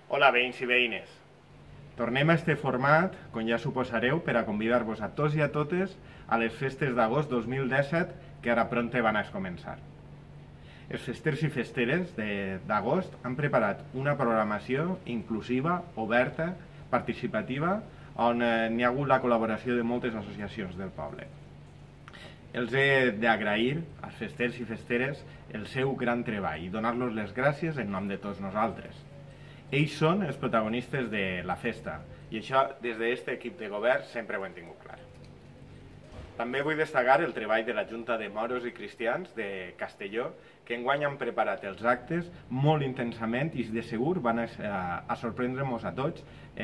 Hola, veïns i veïnes. Tornem a este format, com ja suposareu, per a convidar-vos a tots i a totes a les festes d'agost 2017 que ara prompte van a començar. Els festers i festeres d'agost han preparat una programació inclusiva, oberta, participativa, on n'hi ha hagut la col·laboració de moltes associacions del poble. Els he d'agrair als festers i festeres el seu gran treball i donar-los les gràcies en nom de tots nosaltres. Ells són els protagonistes de la festa i això des d'aquest equip de govern sempre ho hem tingut clar. També vull destacar el treball de la Junta de Moros i Cristians de Castelló, que enguany han preparat els actes molt intensament i de segur van a sorprendre-nos a tots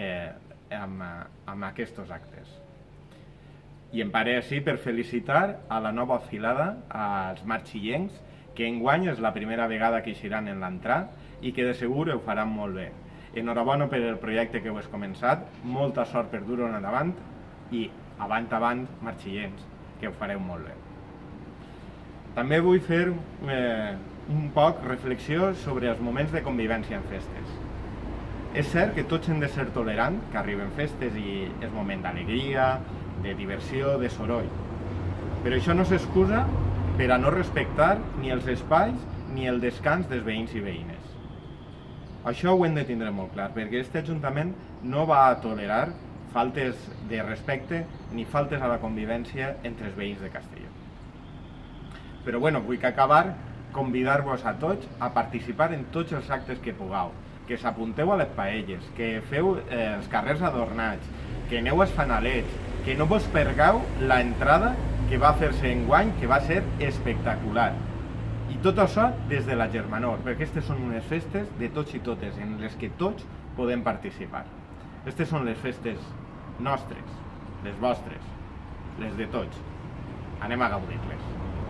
amb aquests actes. I em pare així per felicitar a la nova filada, als marxillencs, que enguany és la primera vegada que eixiran en l'entrar i que de segur ho faran molt bé. Enhorabona per el projecte que heu començat, molta sort per dur-ho endavant i avant, marxillens, que ho fareu molt bé. També vull fer un poc reflexió sobre els moments de convivència en festes. És cert que tots hem de ser tolerants, que arriben festes i és moment d'alegria, de diversió, de soroll. Però això no s'excusa per a no respectar ni els espais ni el descans dels veïns i veïnes. Això ho hem de tindre molt clar, perquè aquest Ajuntament no va a tolerar faltes de respecte ni faltes a la convivència entre els veïns de Castelló. Però vull acabar convidar-vos a tots a participar en tots els actes que pugueu, que s'apunteu a les paelles, que feu els carrers adornats, que aneu als fanalets, que no vos pergueu l'entrada que va fer-se enguany, que va ser espectacular. I tot això des de la germanor, perquè aquestes són unes festes de tots i totes, en les que tots podem participar. Aquestes són les festes nostres, les vostres, les de tots. Anem a gaudir-les.